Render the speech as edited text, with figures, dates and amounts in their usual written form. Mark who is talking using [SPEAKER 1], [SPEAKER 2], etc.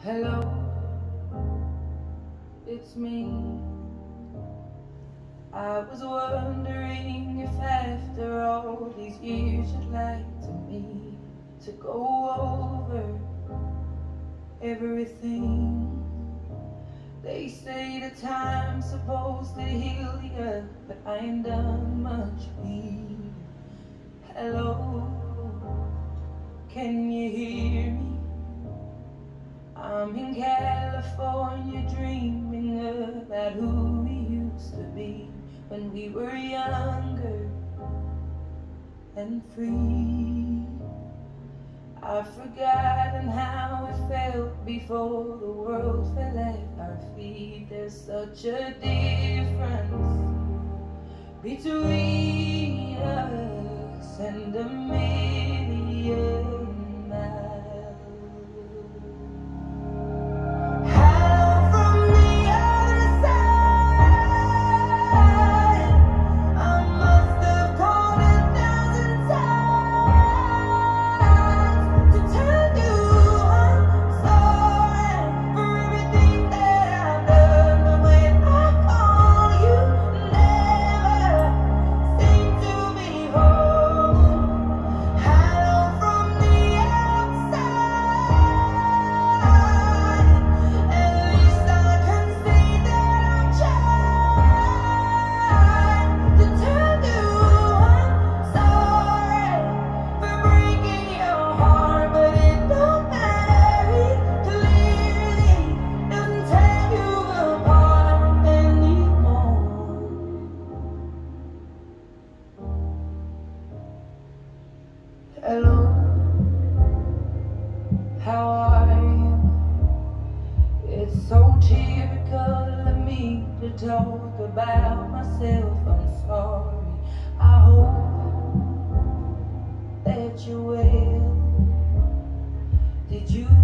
[SPEAKER 1] Hello, it's me. I was wondering if after all these years you'd like me to go over everything. They say the time's supposed to heal you, but I ain't done much bleeding. Hello, can you hear me? I'm in California dreaming about who we used to be when we were younger and free. I've forgotten how it felt before the world fell at our feet. There's such a difference between us and a million miles. Hello, how are you? It's so typical of me to talk about myself. I'm sorry. I hope that you're well. Did you